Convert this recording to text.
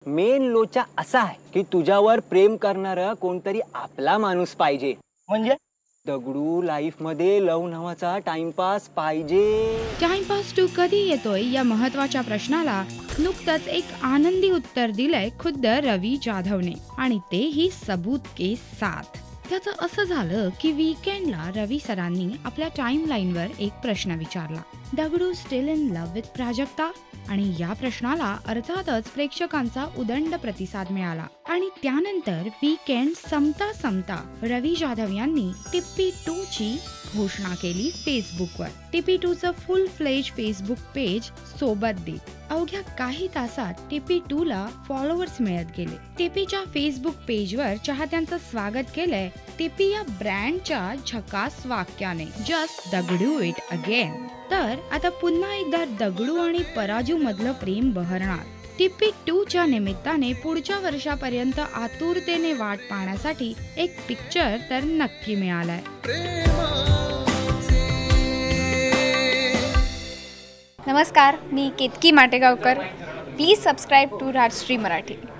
Main लोचा असा आहे की तुझ्यावर प्रेम करणारा कोणतरी आपला माणूस पाहिजे. म्हणजे दगडू लाईफ मध्ये लव नावाचा टाइमपास पाहिजे. टाइमपास टू कधी येतोय या महत्वाच्या प्रश्नाला नुकतंच एक आनंदी उत्तर दिलंय खुद्द रवी जाधवने, आणि तेही सबूत के साथ. त्याचं असं झालं की वीकेंडला रवी सरांनी आपल्या टाइमलाईनवर एक प्रश्न विचारला, Dagdu still in love with Prajakta? आणि या प्रश्नाला अर्थातच प्रेक्षकांचा उदंड प्रतिसाद मिळाला. आणि त्यानंतर वीकेंड संपता संपता रवी जाधव यांनी टिप्पी 2 ची घोषणा केली फेसबुकवर. टिप्पी 2 चं फुल फ्लेज फेसबुक पेज सोबत देत अवघ्या काही तासात टिप्पी 2 ला फॉलोअर्स मिळत गेले. टिप्पीच्या फेसबुक पेजवर चाहत्यांचं स्वागत केलंय टिप्पी या ब्रँडच्या झकास वाक्याने, जस्ट दगडू इट अगेन. तर आता पुन्हा एकदा दगडू आणि पराजू मधलं प्रेम बहरणार. टिप्पी 2 च्या निमित्ताने पुढच्या वर्षापर्यंत आतुरतेने वाट पाहण्यासाठी एक पिक्चर तर नक्की मिळालाय. नमस्कार, मी Ketaki Mategaonkar. Please subscribe to Rajshri Marathi.